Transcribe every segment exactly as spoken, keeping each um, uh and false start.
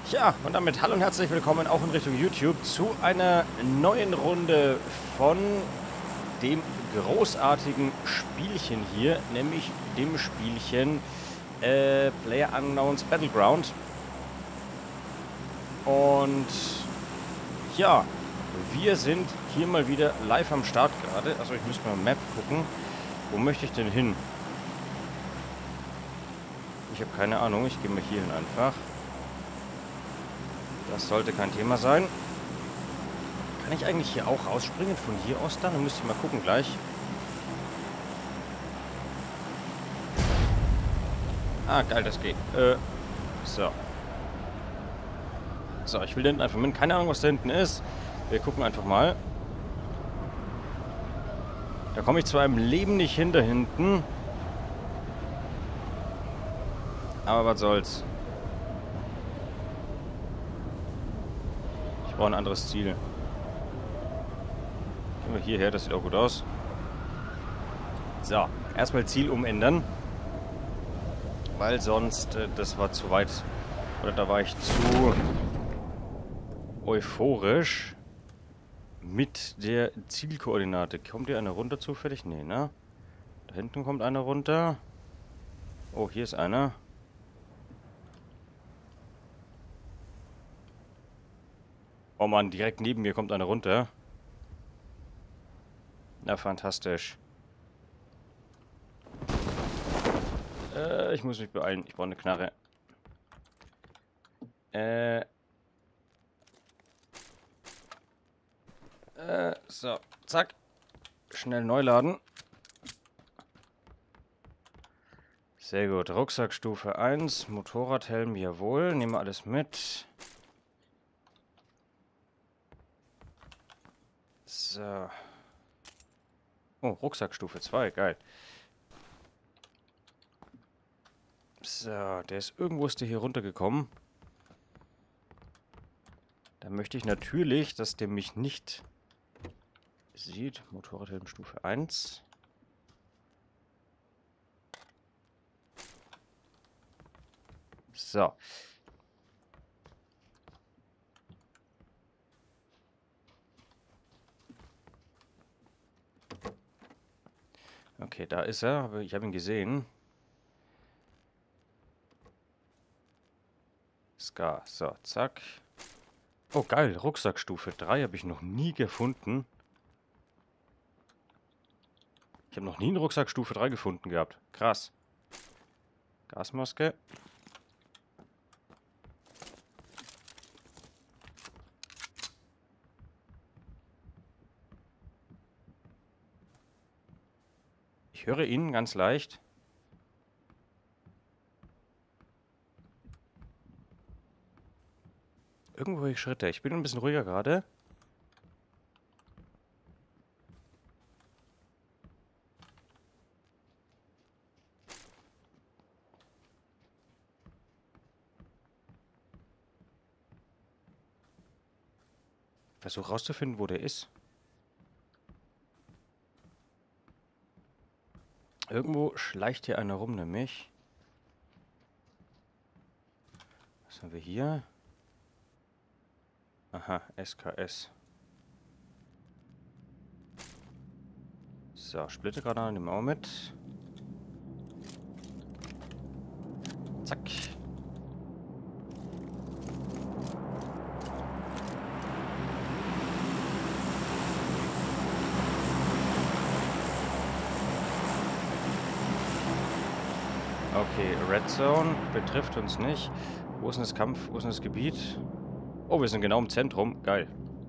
Ja, und damit hallo und herzlich willkommen auch in Richtung YouTube zu einer neuen Runde von dem großartigen Spielchen hier, nämlich dem Spielchen äh, PlayerUnknown's Battleground. Und ja, wir sind hier mal wieder live am Start gerade. Also ich muss mal Map gucken. Wo möchte ich denn hin? Ich habe keine Ahnung, ich gehe mal hier hin einfach. Das sollte kein Thema sein. Kann ich eigentlich hier auch rausspringen? Von hier aus dann? Dann müsste ich mal gucken gleich. Ah, geil, das geht. Äh, so. So, ich will da hinten einfach mit. Keine Ahnung, was da hinten ist. Wir gucken einfach mal. Da komme ich zwar im Leben nicht hin da hinten. Aber was soll's. Ich brauche ein anderes Ziel. Gehen wir hierher, das sieht auch gut aus. So, erstmal Ziel umändern. Weil sonst, äh, das war zu weit. Oder da war ich zu euphorisch mit der Zielkoordinate. Kommt hier einer runter zufällig? Nee, ne? Da hinten kommt einer runter. Oh, hier ist einer. Oh Mann, direkt neben mir kommt einer runter. Na, fantastisch. Äh, ich muss mich beeilen. Ich brauche eine Knarre. Äh. Äh, so. Zack. Schnell neu laden. Sehr gut. Rucksackstufe eins. Motorradhelm, jawohl. Nehmen wir alles mit. So. Oh, Rucksackstufe zwei. Geil. So, der ist irgendwo ist der hier runtergekommen. Da möchte ich natürlich, dass der mich nicht sieht. Motorradhelm Stufe eins. So. Okay, da ist er, aber ich habe ihn gesehen. Scar, so, zack. Oh, geil, Rucksackstufe drei habe ich noch nie gefunden. Ich habe noch nie einen Rucksackstufe drei gefunden gehabt. Krass. Gasmaske. Ich höre ihn ganz leicht. Irgendwo höre ich Schritte. Ich bin ein bisschen ruhiger gerade. Versuche rauszufinden, wo der ist. Irgendwo schleicht hier einer rum, nämlich. Was haben wir hier? Aha, S K S. So, Splittergranaten nehmen wir auch mit. Zack. Okay, Red Zone betrifft uns nicht. Wo ist denn das Kampf? Wo ist denn das Gebiet? Oh, wir sind genau im Zentrum. Geil.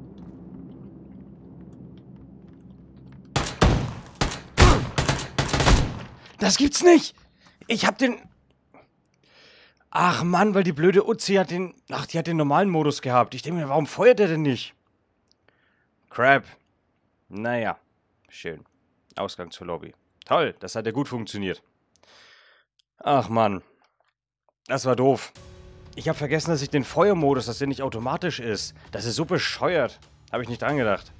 Das gibt's nicht! Ich hab den... Ach Mann, weil die blöde Uzi hat den... Ach, die hat den normalen Modus gehabt. Ich denke mir, warum feuert der denn nicht? Crap. Naja, schön. Ausgang zur Lobby. Toll, das hat ja gut funktioniert. Ach Mann. Das war doof. Ich habe vergessen, dass ich den Feuermodus, dass der nicht automatisch ist. Das ist so bescheuert. Habe ich nicht dran gedacht.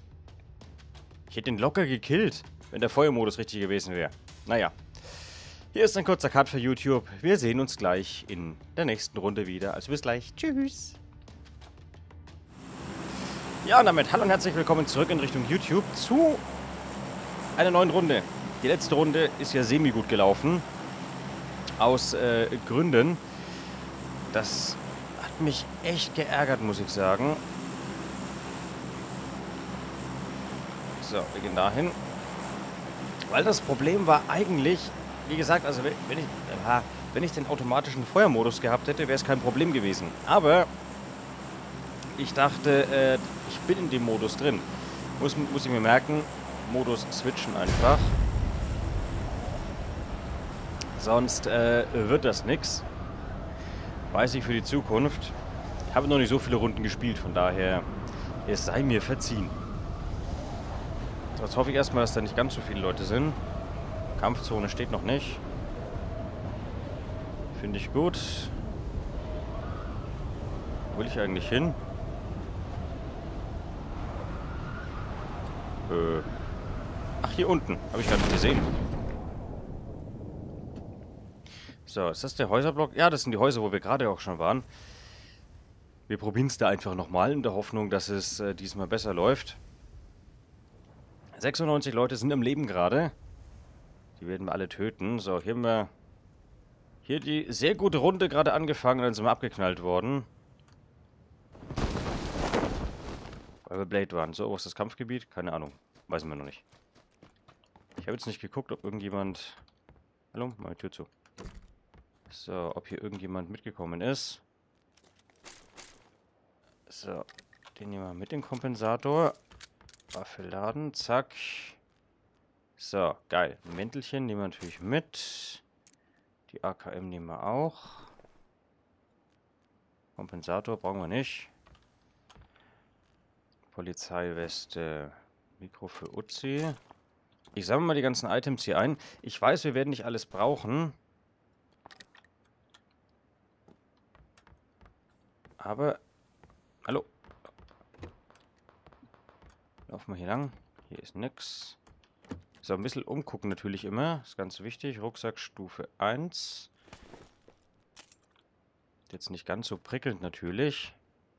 Ich hätte den locker gekillt, wenn der Feuermodus richtig gewesen wäre. Naja. Hier ist ein kurzer Cut für YouTube. Wir sehen uns gleich in der nächsten Runde wieder. Also bis gleich. Tschüss. Ja, und damit hallo und herzlich willkommen zurück in Richtung YouTube zu einer neuen Runde. Die letzte Runde ist ja semi-gut gelaufen. Aus äh, Gründen. Das hat mich echt geärgert, muss ich sagen. So, wir gehen dahin. Weil das Problem war eigentlich, wie gesagt, also wenn ich, äh, wenn ich den automatischen Feuermodus gehabt hätte, wäre es kein Problem gewesen. Aber ich dachte, äh, ich bin in dem Modus drin. Muss, muss ich mir merken, Modus switchen einfach. Sonst äh, wird das nix. Weiß ich für die Zukunft. Ich habe noch nicht so viele Runden gespielt, von daher, es sei mir verziehen. So, jetzt hoffe ich erstmal, dass da nicht ganz so viele Leute sind. Kampfzone steht noch nicht. Finde ich gut. Wo will ich eigentlich hin? Äh. Ach, hier unten. Habe ich gar nicht gesehen. So, ist das der Häuserblock? Ja, das sind die Häuser, wo wir gerade auch schon waren. Wir probieren es da einfach nochmal in der Hoffnung, dass es äh, diesmal besser läuft. sechsundneunzig Leute sind am Leben gerade. Die werden wir alle töten. So, hier haben wir hier die sehr gute Runde gerade angefangen, dann sind wir abgeknallt worden. Weil wir Blade waren. So, wo ist das Kampfgebiet? Keine Ahnung. Weiß wir noch nicht. Ich habe jetzt nicht geguckt, ob irgendjemand... Hallo? Meine Tür zu. So, ob hier irgendjemand mitgekommen ist. So, den nehmen wir mit, den Kompensator. Waffe laden, zack. So, geil. Ein Mäntelchen nehmen wir natürlich mit. Die A K M nehmen wir auch. Kompensator brauchen wir nicht. Polizeiweste. Mikro für Uzi. Ich sammle mal die ganzen Items hier ein. Ich weiß, wir werden nicht alles brauchen. Aber... Hallo. Laufen wir hier lang. Hier ist nix. So, ein bisschen umgucken natürlich immer. Ist ganz wichtig. Rucksack Stufe eins. Jetzt nicht ganz so prickelnd natürlich.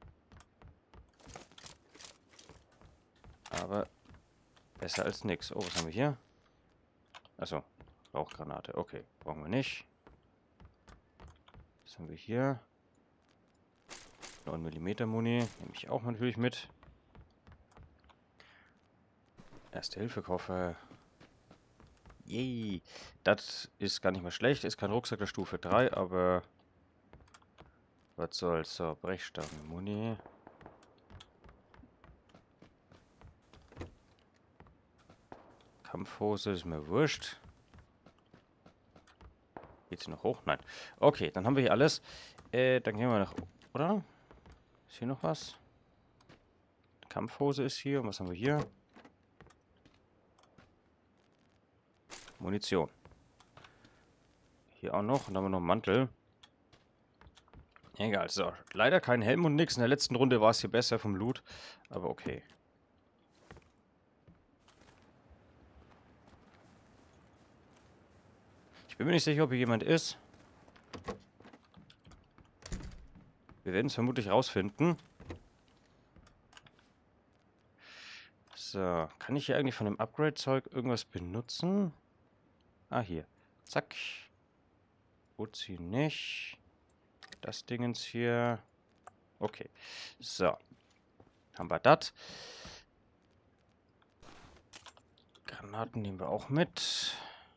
Aber besser als nix. Oh, was haben wir hier? Achso, Rauchgranate. Okay, brauchen wir nicht. Was haben wir hier? neun Millimeter Muni. Nehme ich auch natürlich mit. Erste-Hilfe-Koffer. Yay. Das ist gar nicht mal schlecht. Ist kein Rucksack der Stufe drei, aber... Was soll's? So, Brechstangen, Muni. Kampfhose ist mir wurscht. Geht's hier noch hoch? Nein. Okay, dann haben wir hier alles. Äh, dann gehen wir nach... Oder? Ist hier noch was? Kampfhose ist hier. Und was haben wir hier? Munition. Hier auch noch. Und dann haben wir noch einen Mantel. Egal. So. Leider kein Helm und nix. In der letzten Runde war es hier besser vom Loot. Aber okay. Ich bin mir nicht sicher, ob hier jemand ist. Wir werden es vermutlich rausfinden. So. Kann ich hier eigentlich von dem Upgrade-Zeug irgendwas benutzen? Ah, hier. Zack. Uzi nicht. Das Dingens hier. Okay. So. Haben wir das. Granaten nehmen wir auch mit.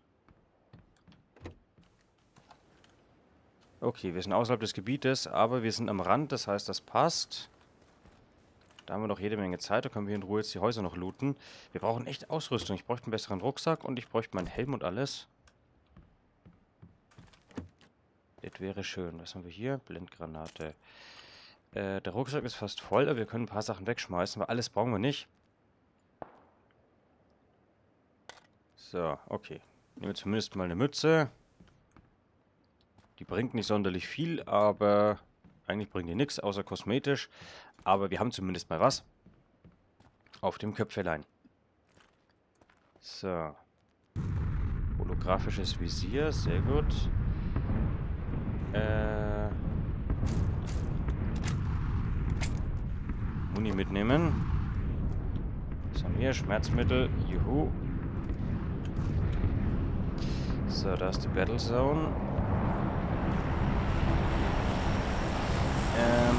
Okay, wir sind außerhalb des Gebietes, aber wir sind am Rand, das heißt, das passt. Da haben wir noch jede Menge Zeit, da können wir in Ruhe jetzt die Häuser noch looten. Wir brauchen echt Ausrüstung. Ich bräuchte einen besseren Rucksack und ich bräuchte meinen Helm und alles. Das wäre schön. Was haben wir hier? Blendgranate. Äh, der Rucksack ist fast voll, aber wir können ein paar Sachen wegschmeißen, weil alles brauchen wir nicht. So, okay. Nehmen wir zumindest mal eine Mütze. Die bringt nicht sonderlich viel, aber eigentlich bringt die nichts, außer kosmetisch. Aber wir haben zumindest mal was auf dem Köpfelein. So. Holographisches Visier, sehr gut. Äh... Muni mitnehmen. Was haben wir hier? Schmerzmittel. Juhu. So, da ist die Battle Zone. Ähm...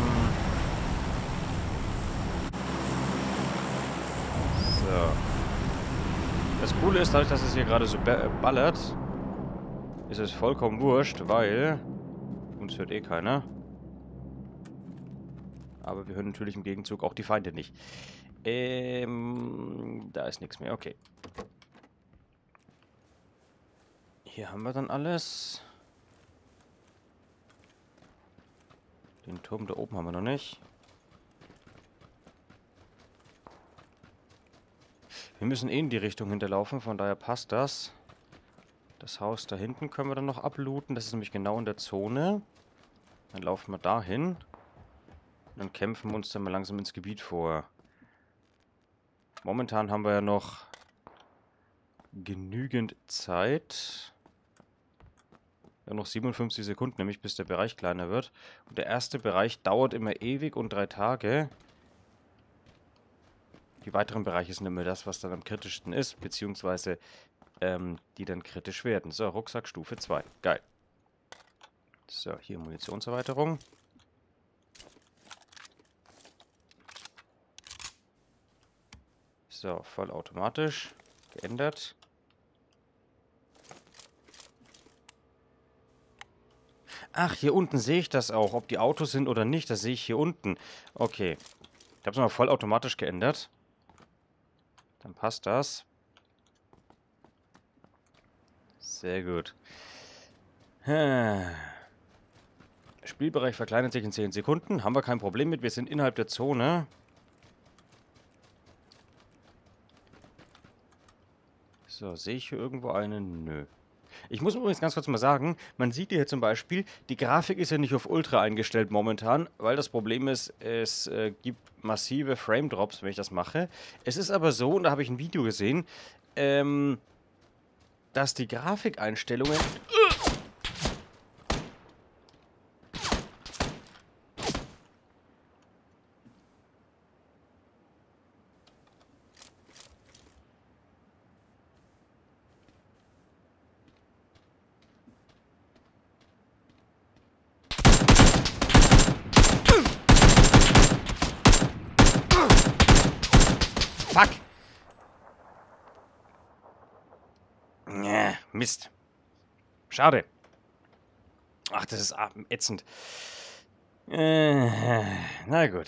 So. Das Coole ist, dadurch, dass es hier gerade so ballert, ist es vollkommen wurscht, weil uns hört eh keiner. Aber wir hören natürlich im Gegenzug auch die Feinde nicht. Ähm, da ist nichts mehr, okay. Hier haben wir dann alles. Den Turm da oben haben wir noch nicht. Wir müssen eh in die Richtung hinterlaufen, von daher passt das. Das Haus da hinten können wir dann noch ablooten. Das ist nämlich genau in der Zone. Dann laufen wir dahin. Dann kämpfen wir uns dann mal langsam ins Gebiet vor. Momentan haben wir ja noch genügend Zeit. Ja, noch siebenundfünfzig Sekunden, nämlich bis der Bereich kleiner wird. Und der erste Bereich dauert immer ewig und drei Tage. Die weiteren Bereiche sind immer das, was dann am kritischsten ist, beziehungsweise ähm, die dann kritisch werden. So, Rucksack Stufe zwei. Geil. So, hier Munitionserweiterung. So, vollautomatisch. Geändert. Ach, hier unten sehe ich das auch. Ob die Autos sind oder nicht, das sehe ich hier unten. Okay. Ich habe es mal vollautomatisch geändert. Dann passt das. Sehr gut. Spielbereich verkleinert sich in zehn Sekunden. Haben wir kein Problem mit. Wir sind innerhalb der Zone. So, sehe ich hier irgendwo einen? Nö. Ich muss übrigens ganz kurz mal sagen, man sieht hier zum Beispiel, die Grafik ist ja nicht auf Ultra eingestellt momentan, weil das Problem ist, es äh, gibt massive Frame-Drops, wenn ich das mache. Es ist aber so, und da habe ich ein Video gesehen, ähm, dass die Grafikeinstellungen... Fuck! Ja, Mist. Schade. Ach, das ist ätzend. Äh, na gut.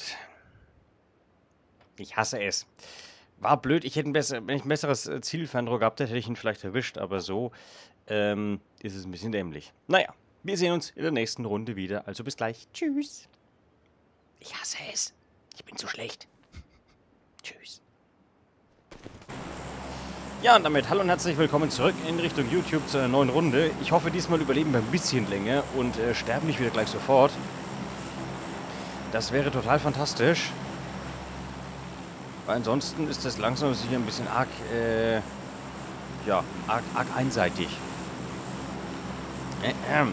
Ich hasse es. War blöd. Ich hätte ein besser, wenn ich ein besseres Zielfernrohr gehabt hätte, hätte ich ihn vielleicht erwischt. Aber so ähm, ist es ein bisschen dämlich. Naja, wir sehen uns in der nächsten Runde wieder. Also bis gleich. Tschüss. Ich hasse es. Ich bin zu schlecht. Tschüss. Ja, und damit hallo und herzlich willkommen zurück in Richtung YouTube zu einer neuen Runde. Ich hoffe, diesmal überleben wir ein bisschen länger und äh, sterben nicht wieder gleich sofort. Das wäre total fantastisch. Weil ansonsten ist das langsam sicher ein bisschen arg, äh, ja, arg, arg einseitig. Äh, äh.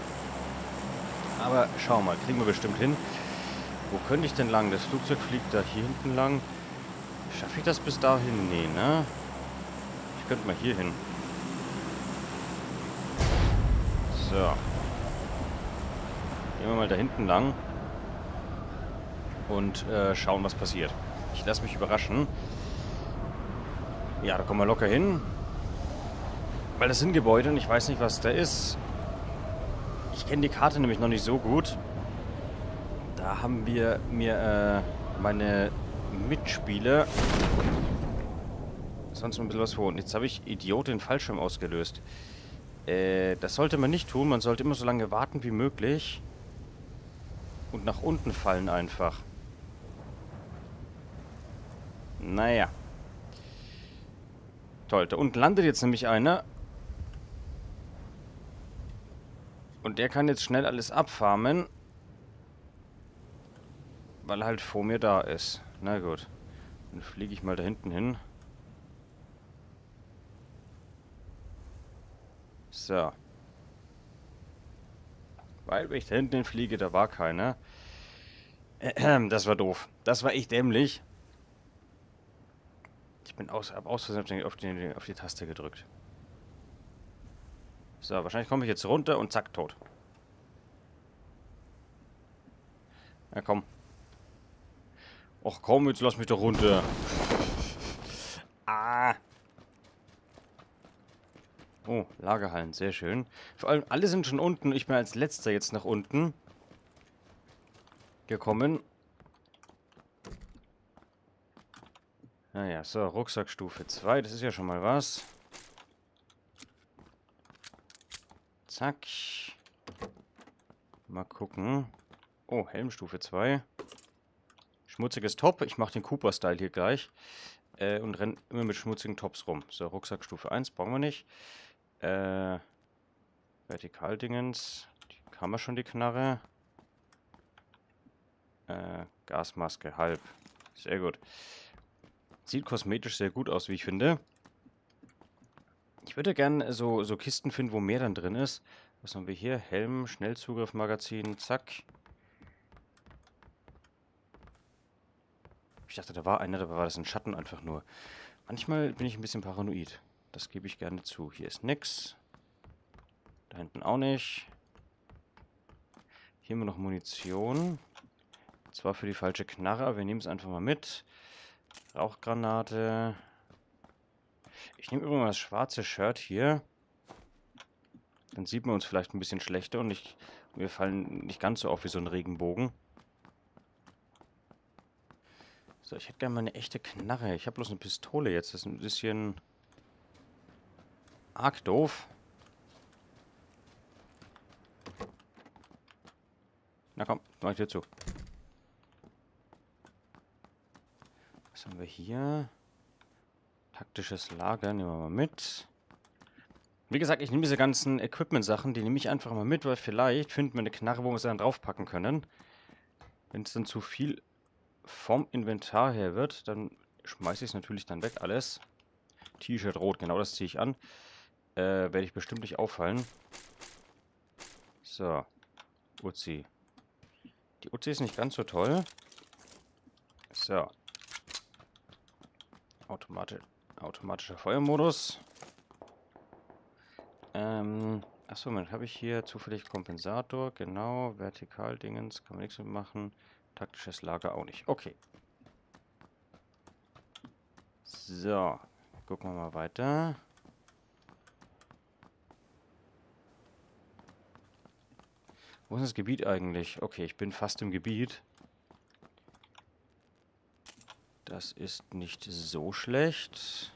Aber schauen wir mal, kriegen wir bestimmt hin. Wo könnte ich denn lang? Das Flugzeug fliegt da hier hinten lang. Schaffe ich das bis dahin? Nee, ne? Ich könnte mal hier hin. So. Gehen wir mal da hinten lang. Und äh, schauen, was passiert. Ich lasse mich überraschen. Ja, da kommen wir locker hin. Weil das sind Gebäude und ich weiß nicht, was da ist. Ich kenne die Karte nämlich noch nicht so gut. Da haben wir mir äh, meine Mitspieler sonst noch ein bisschen was vor. Und jetzt habe ich Idiot den Fallschirm ausgelöst. Äh, das sollte man nicht tun. Man sollte immer so lange warten wie möglich. Und nach unten fallen einfach. Naja. Toll, da unten landet jetzt nämlich einer. Und der kann jetzt schnell alles abfarmen. Weil er halt vor mir da ist. Na gut. Dann fliege ich mal da hinten hin. So. Weil, wenn ich da hinten fliege, da war keiner. Das war doof. Das war echt dämlich. Ich bin aus, hab aus Versehen auf die, auf die Taste gedrückt. So, wahrscheinlich komme ich jetzt runter und zack, tot. Ja, komm. Och komm, jetzt lass mich doch runter. Ah. Oh, Lagerhallen, sehr schön. Vor allem, alle sind schon unten. Ich bin als letzter jetzt nach unten gekommen. Naja, so, Rucksackstufe zwei, das ist ja schon mal was. Zack. Mal gucken. Oh, Helmstufe zwei. Schmutziges Top. Ich mache den Cooper-Style hier gleich. Äh, und renne immer mit schmutzigen Tops rum. So, Rucksackstufe eins brauchen wir nicht. Äh, Vertikaldingens. Die haben wir schon, die Knarre. Äh, Gasmaske, halb. Sehr gut. Sieht kosmetisch sehr gut aus, wie ich finde. Ich würde gerne so, so Kisten finden, wo mehr dann drin ist. Was haben wir hier? Helm, Schnellzugriff, Magazin, zack. Ich dachte, da war einer, dabei war das ein Schatten einfach nur. Manchmal bin ich ein bisschen paranoid. Das gebe ich gerne zu. Hier ist nix. Da hinten auch nicht. Hier haben wir noch Munition. Zwar für die falsche Knarre, aber wir nehmen es einfach mal mit. Rauchgranate. Ich nehme übrigens mal das schwarze Shirt hier. Dann sieht man uns vielleicht ein bisschen schlechter und nicht, wir fallen nicht ganz so auf wie so ein Regenbogen. So, ich hätte gerne mal eine echte Knarre. Ich habe bloß eine Pistole jetzt. Das ist ein bisschen arg doof. Na komm, mach ich dir zu. Was haben wir hier? Taktisches Lager, nehmen wir mal mit. Wie gesagt, ich nehme diese ganzen Equipment-Sachen, die nehme ich einfach mal mit, weil vielleicht finden wir eine Knarre, wo wir sie dann draufpacken können. Wenn es dann zu viel vom Inventar her wird, dann schmeiße ich es natürlich dann weg alles. T-Shirt rot, genau das ziehe ich an. Äh, werde ich bestimmt nicht auffallen. So. Uzi. Die Uzi ist nicht ganz so toll. So. Automati- automatischer Feuermodus. Ähm, achso, Moment, habe ich hier zufällig Kompensator, genau, Vertikaldingens, kann man nichts mit machen, taktisches Lager auch nicht. Okay. So, gucken wir mal weiter. Wo ist das Gebiet eigentlich? Okay, ich bin fast im Gebiet. Das ist nicht so schlecht.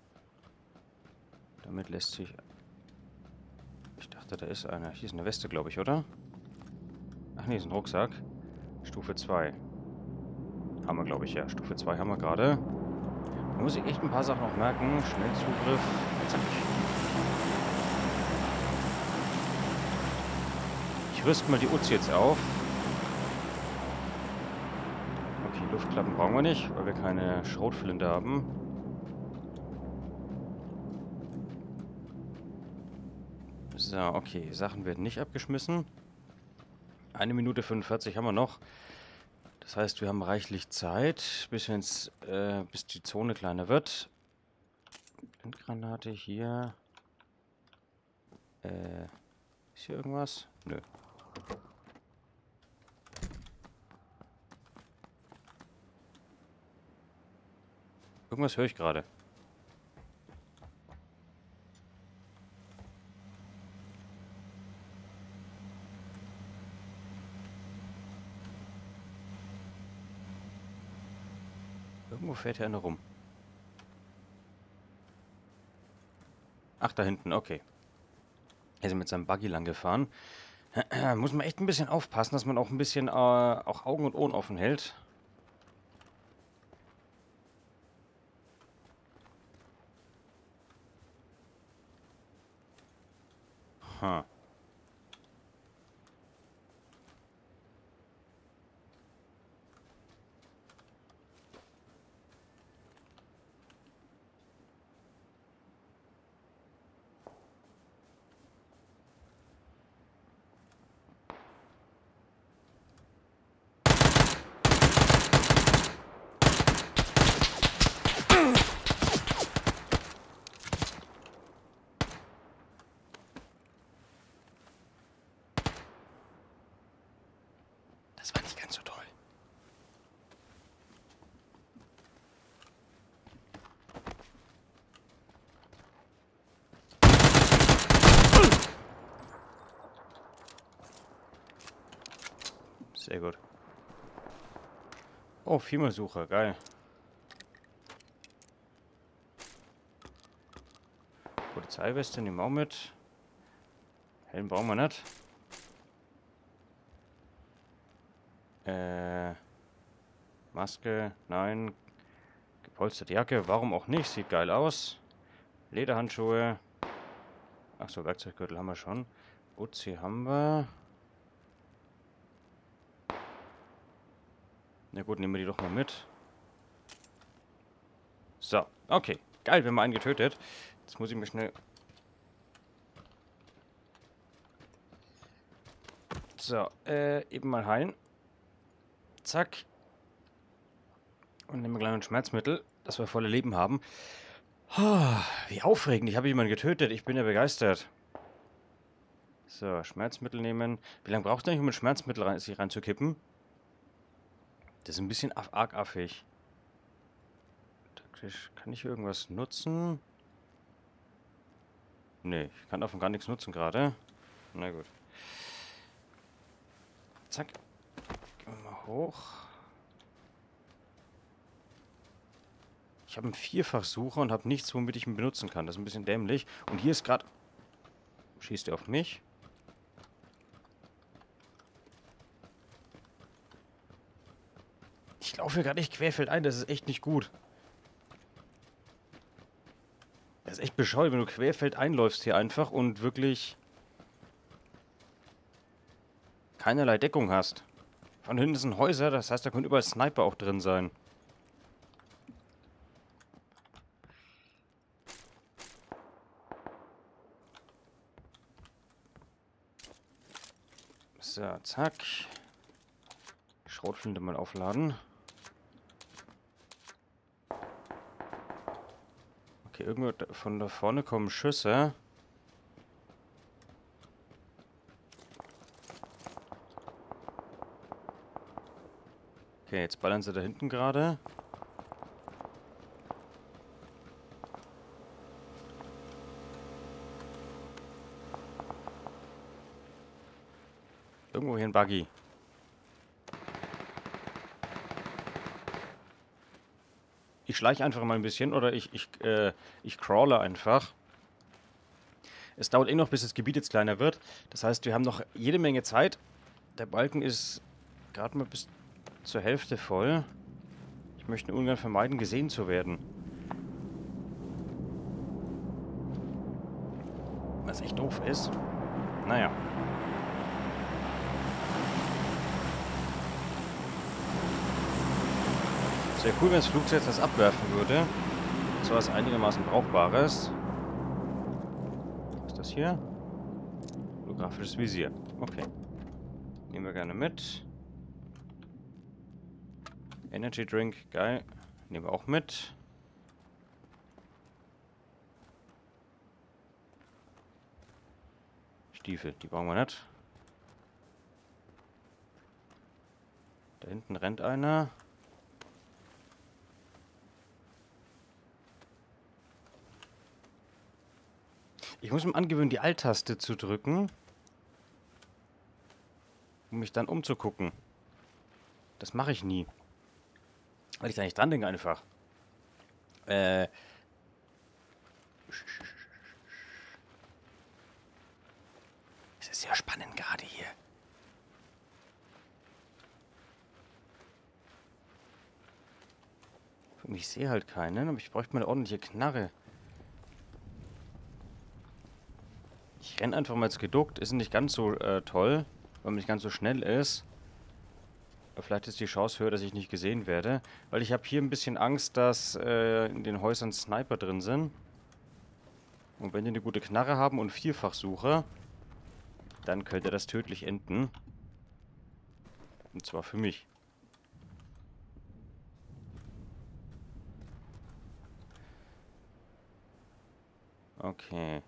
Damit lässt sich... Ich dachte, da ist einer. Hier ist eine Weste, glaube ich, oder? Ach nee, ist ein Rucksack. Stufe zwei. Haben wir, glaube ich, ja. Stufe zwei haben wir gerade. Da muss ich echt ein paar Sachen noch merken. Schnellzugriff. Zack. Ich rüste mal die Uzi jetzt auf. Okay, Luftklappen brauchen wir nicht, weil wir keine Schrotflinte haben. So, okay. Sachen werden nicht abgeschmissen. Eine Minute fünfundvierzig haben wir noch. Das heißt, wir haben reichlich Zeit, bis, wenn's, äh, bis die Zone kleiner wird. Blindgranate hier. Äh, ist hier irgendwas? Nö. Irgendwas höre ich gerade. Irgendwo fährt hier einer rum. Ach, da hinten, okay. Er ist mit seinem Buggy lang gefahren. Muss man echt ein bisschen aufpassen, dass man auch ein bisschen äh, auch Augen und Ohren offen hält. Ha. Sehr gut. Oh, Viermalsucher, geil. Polizeiweste nehmen wir auch mit. Helm brauchen wir nicht. Äh, Maske, nein. Gepolsterte Jacke, warum auch nicht? Sieht geil aus. Lederhandschuhe. Achso, Werkzeuggürtel haben wir schon. Uzi haben wir. Na gut, nehmen wir die doch mal mit. So, okay. Geil, wir haben einen getötet. Jetzt muss ich mir schnell... So, äh, eben mal heilen. Zack. Und nehmen wir gleich ein Schmerzmittel, dass wir volle Leben haben. Oh, wie aufregend. Ich habe jemanden getötet. Ich bin ja begeistert. So, Schmerzmittel nehmen. Wie lange braucht es eigentlich, um ein Schmerzmittel rein, sich reinzukippen? Das ist ein bisschen arg affig. Taktisch. Kann ich irgendwas nutzen? Nee, ich kann davon gar nichts nutzen gerade. Na gut. Zack. Gehen wir mal hoch. Ich habe einen Vierfachsucher und habe nichts, womit ich ihn benutzen kann. Das ist ein bisschen dämlich. Und hier ist gerade... Schießt er auf mich? Ich laufe hier gerade echt querfeldein. Das ist echt nicht gut. Das ist echt bescheuert, wenn du querfeldein läufst hier einfach und wirklich keinerlei Deckung hast. Von hinten sind Häuser, das heißt, da können überall Sniper auch drin sein. So, zack. Schrotflinte mal aufladen. Okay, irgendwo von da vorne kommen Schüsse. Okay, jetzt ballern sie da hinten gerade. Irgendwo hier ein Buggy. Ich schleiche einfach mal ein bisschen oder ich, ich, äh, ich crawle einfach. Es dauert eh noch, bis das Gebiet jetzt kleiner wird. Das heißt, wir haben noch jede Menge Zeit. Der Balken ist gerade mal bis zur Hälfte voll. Ich möchte ungern vermeiden, gesehen zu werden. Was echt doof ist. Naja. Es wäre cool, wenn das Flugzeug das abwerfen würde. So was einigermaßen Brauchbares. Was ist das hier? Holographisches Visier. Okay. Nehmen wir gerne mit. Energy Drink, geil. Nehmen wir auch mit. Stiefel, die brauchen wir nicht. Da hinten rennt einer. Ich muss mir angewöhnen, die Alt-Taste zu drücken, um mich dann umzugucken. Das mache ich nie. Weil ich da nicht dran denke einfach. Äh. Es ist sehr spannend gerade hier. Ich sehe halt keinen, aber ich bräuchte mal eine ordentliche Knarre. Ich renne einfach mal jetzt geduckt. Ist nicht ganz so äh, toll, weil man nicht ganz so schnell ist. Aber vielleicht ist die Chance höher, dass ich nicht gesehen werde. Weil ich habe hier ein bisschen Angst, dass äh, in den Häusern Sniper drin sind. Und wenn die eine gute Knarre haben und Vierfachsucher, dann könnte das tödlich enden. Und zwar für mich. Okay.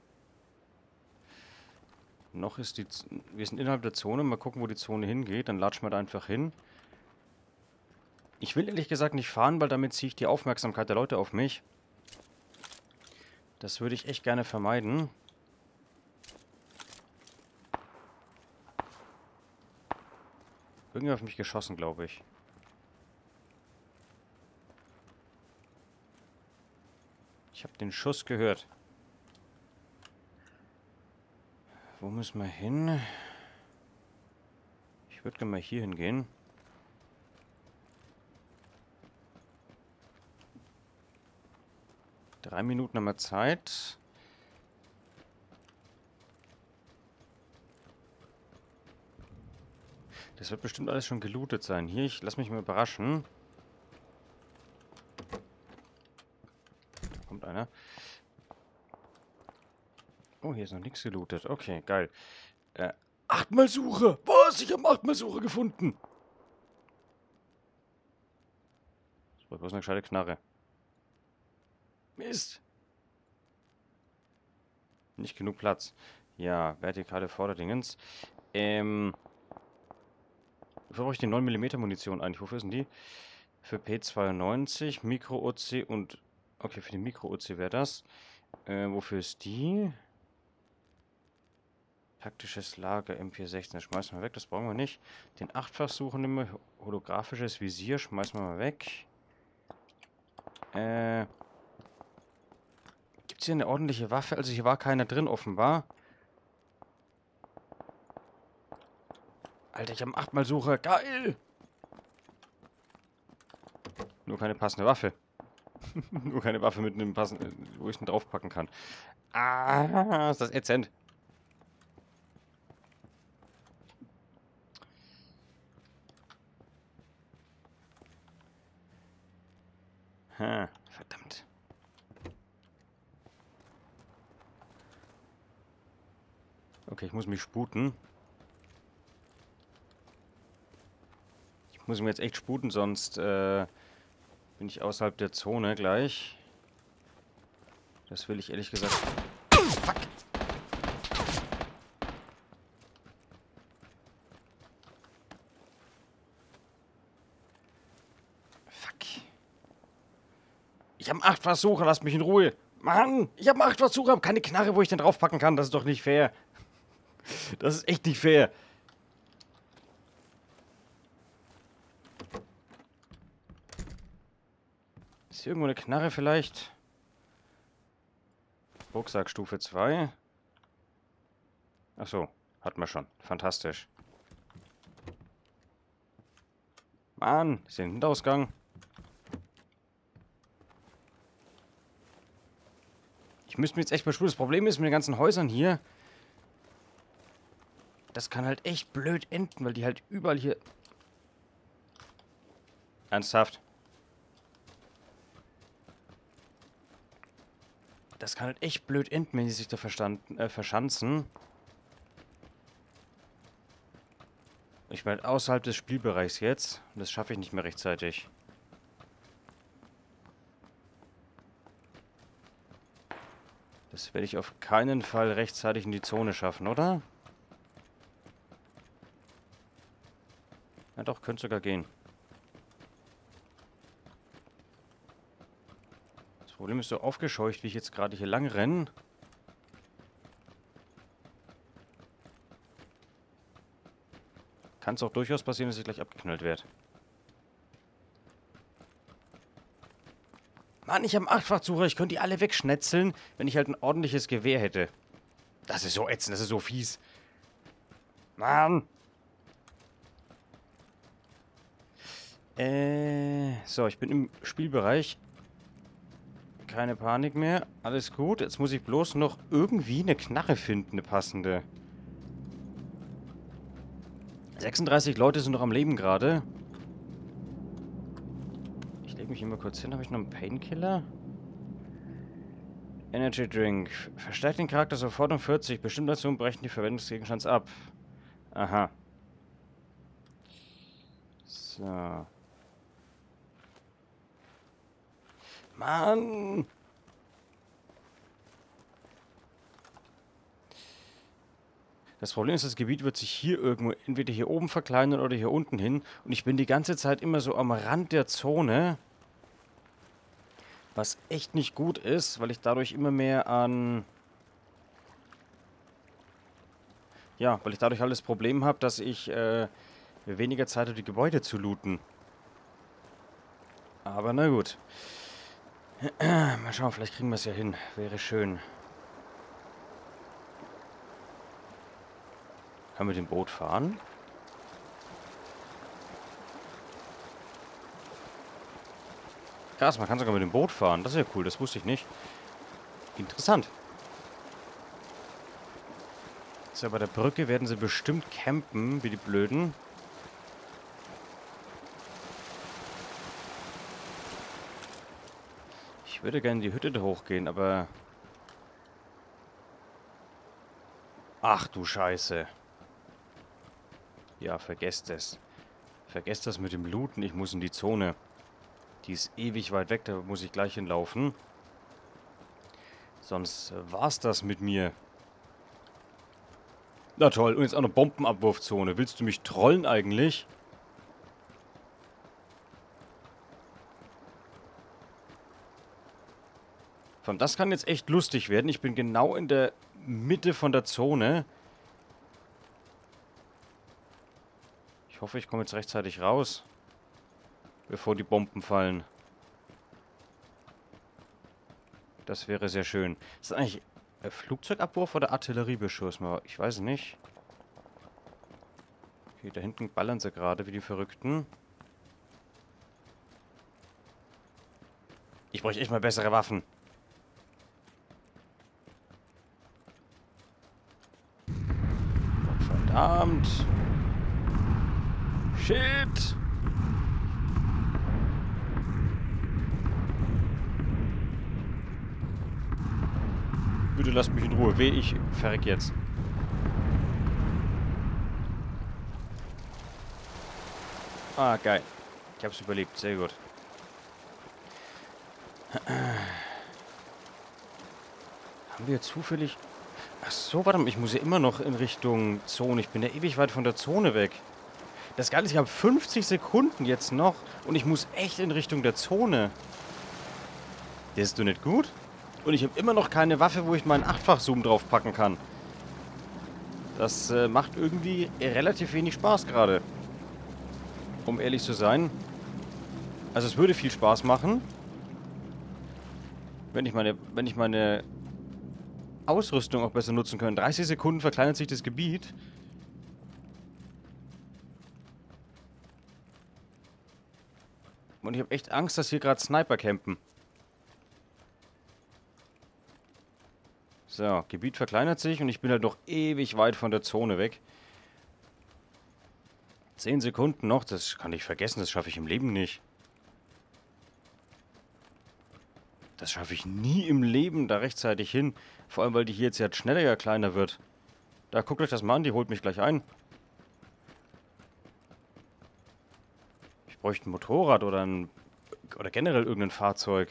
Noch ist die... Z wir sind innerhalb der Zone. Mal gucken, wo die Zone hingeht. Dann latschen wir da einfach hin. Ich will ehrlich gesagt nicht fahren, weil damit ziehe ich die Aufmerksamkeit der Leute auf mich. Das würde ich echt gerne vermeiden. Irgendwer auf mich geschossen, glaube ich. Ich habe den Schuss gehört. Wo müssen wir hin? Ich würde gerne mal hier hingehen. Drei Minuten haben wir Zeit. Das wird bestimmt alles schon gelootet sein. Hier, ich lass mich mal überraschen. Da kommt einer. Oh, hier ist noch nichts gelootet. Okay, geil. Äh, achtmal Suche! Was? Ich habe achtmal Suche gefunden! Das war bloß eine gescheite Knarre. Mist! Nicht genug Platz. Ja, vertikale Vorderdingens. Ähm... Wofür brauche ich die neun Millimeter Munition eigentlich? Wofür sind die? Für P zweiundneunzig, Mikro-O C und... Okay, für die Mikro-O C wäre das. Äh, wofür ist die? Taktisches Lager M vier sechzehn, das schmeißen wir weg, das brauchen wir nicht. Den achtfach suchen wir. Holographisches Visier schmeißen wir mal weg. Äh... Gibt es hier eine ordentliche Waffe? Also hier war keiner drin offenbar. Alter, ich habe achtmal Suche. Geil! Nur keine passende Waffe. Nur keine Waffe mit einem passenden, wo ich ihn draufpacken kann. Ah, ist das ätzend. Ha, verdammt. Okay, ich muss mich sputen. Ich muss mich jetzt echt sputen, sonst äh, bin ich außerhalb der Zone gleich. Das will ich ehrlich gesagt... Fuck! Fuck. Ich habe einen achtfach Suche, lasst mich in Ruhe. Mann, ich habe einen achtfach Suche, habe keine Knarre, wo ich den draufpacken kann. Das ist doch nicht fair. Das ist echt nicht fair. Ist hier irgendwo eine Knarre vielleicht? Rucksack Stufe zwei. Achso, hatten wir schon. Fantastisch. Mann, ist hier ein Hinterhausgang? Ich müsste mir jetzt echt mal spulen. Das Problem ist mit den ganzen Häusern hier. Das kann halt echt blöd enden, weil die halt überall hier... Ernsthaft? Das kann halt echt blöd enden, wenn die sich da verstanden, äh, verschanzen. Ich bin halt außerhalb des Spielbereichs jetzt. Und das schaffe ich nicht mehr rechtzeitig. Das werde ich auf keinen Fall rechtzeitig in die Zone schaffen, oder? Ja doch, könnte sogar gehen. Das Problem ist so aufgescheucht, wie ich jetzt gerade hier lang renne. Kann es auch durchaus passieren, dass ich gleich abgeknallt werde. Mann, ich habe einen Achtfachsucher. Ich könnte die alle wegschnetzeln, wenn ich halt ein ordentliches Gewehr hätte. Das ist so ätzend, das ist so fies. Mann. Äh, so, ich bin im Spielbereich. Keine Panik mehr. Alles gut. Jetzt muss ich bloß noch irgendwie eine Knarre finden, eine passende. sechsunddreißig Leute sind noch am Leben gerade. Ich lege mich hier mal kurz hin. Habe ich noch einen Painkiller? Energy Drink. Verstärkt den Charakter sofort um vierzig. Bestimmte Aktionen brechen die Verwendung des Gegenstands ab. Aha. So. Mann! Das Problem ist, das Gebiet wird sich hier irgendwo, entweder hier oben verkleinern oder hier unten hin. Und ich bin die ganze Zeit immer so am Rand der Zone. Was echt nicht gut ist, weil ich dadurch immer mehr an... Ja, weil ich dadurch halt das Problem habe, dass ich äh, Wir weniger Zeit, um die Gebäude zu looten. Aber na gut. Mal schauen, vielleicht kriegen wir es ja hin. Wäre schön. Können wir mit dem Boot fahren? Krass, man kann sogar mit dem Boot fahren. Das ist ja cool, das wusste ich nicht. Interessant. So, bei der Brücke werden sie bestimmt campen, wie die Blöden. Ich würde gerne in die Hütte da hochgehen, aber... Ach du Scheiße. Ja, vergesst es. Vergesst das mit dem Looten, ich muss in die Zone. Die ist ewig weit weg, da muss ich gleich hinlaufen. Sonst war's das mit mir. Na toll, und jetzt auch eine Bombenabwurfzone. Willst du mich trollen eigentlich? Vor allem, das kann jetzt echt lustig werden. Ich bin genau in der Mitte von der Zone. Ich hoffe, ich komme jetzt rechtzeitig raus, bevor die Bomben fallen. Das wäre sehr schön. Ist das eigentlich äh, Flugzeugabwurf oder Artilleriebeschuss? Ich weiß nicht. Okay, da hinten ballern sie gerade wie die Verrückten. Ich bräuchte echt mal bessere Waffen. Oh, verdammt. Shit. Bitte lasst mich in Ruhe. Weh, ich verreck jetzt. Ah, geil. Ich hab's überlebt. Sehr gut. Haben wir zufällig... Ach so, warte mal. Ich muss ja immer noch in Richtung Zone. Ich bin ja ewig weit von der Zone weg. Das Geile ist, ich habe fünfzig Sekunden jetzt noch und ich muss echt in Richtung der Zone. Das ist doch nicht gut. Und ich habe immer noch keine Waffe, wo ich meinen Achtfach-Zoom drauf packen kann. Das äh, macht irgendwie relativ wenig Spaß gerade. Um ehrlich zu sein. Also es würde viel Spaß machen, wenn ich meine, wenn ich meine Ausrüstung auch besser nutzen könnte. dreißig Sekunden verkleinert sich das Gebiet. Und ich habe echt Angst, dass hier gerade Sniper campen. So, Gebiet verkleinert sich und ich bin halt noch ewig weit von der Zone weg. Zehn Sekunden noch, das kann ich vergessen, das schaffe ich im Leben nicht. Das schaffe ich nie im Leben da rechtzeitig hin. Vor allem, weil die hier jetzt ja schneller ja kleiner wird. Da, guckt euch das mal an, die holt mich gleich ein. Ich bräuchte ein Motorrad oder ein... oder generell irgendein Fahrzeug.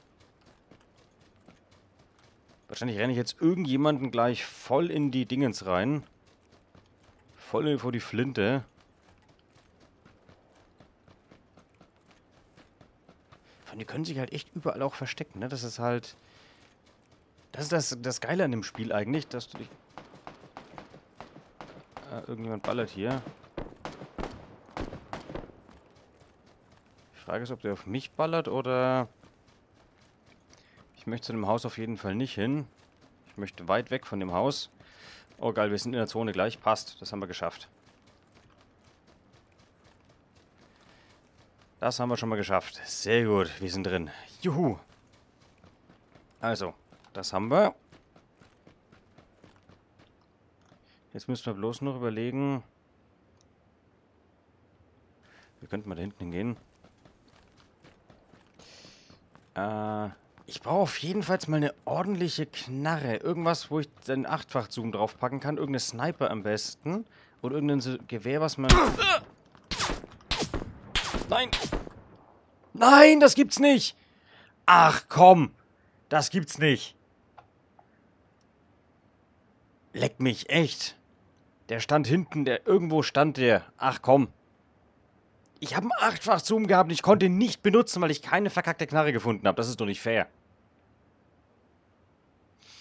Wahrscheinlich renne ich jetzt irgendjemanden gleich voll in die Dingens rein. Voll vor die Flinte. Die können sich halt echt überall auch verstecken, ne? Das ist halt... Das ist das, das Geile an dem Spiel eigentlich, dass du dich... Äh, irgendjemand ballert hier. Die Frage ist, ob der auf mich ballert oder... Ich möchte zu dem Haus auf jeden Fall nicht hin. Ich möchte weit weg von dem Haus. Oh geil, wir sind in der Zone gleich. Passt, das haben wir geschafft. Das haben wir schon mal geschafft. Sehr gut, wir sind drin. Juhu. Also, das haben wir. Jetzt müssen wir bloß noch überlegen. Wir könnten mal da hinten hingehen. Äh, ich brauche auf jeden Fall mal eine ordentliche Knarre. Irgendwas, wo ich den Achtfach-Zoom draufpacken kann. Irgendeine Sniper am besten. Oder irgendein Gewehr, was man... Nein! Nein, das gibt's nicht! Ach komm! Das gibt's nicht! Leck mich, echt! Der stand hinten, der irgendwo stand der. Ach komm! Ich habe einen Achtfach-Zoom gehabt und ich konnte ihn nicht benutzen, weil ich keine verkackte Knarre gefunden habe. Das ist doch nicht fair.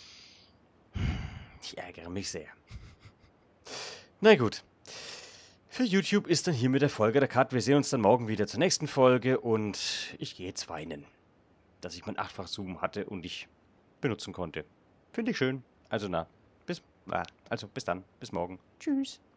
Ich ärgere mich sehr. Na gut. Für YouTube ist dann hiermit der Folge der Cut. Wir sehen uns dann morgen wieder zur nächsten Folge und ich gehe jetzt weinen, dass ich mein Achtfach-Zoom hatte und ich benutzen konnte. Finde ich schön. Also na, bis, ah, also bis dann, bis morgen. Tschüss.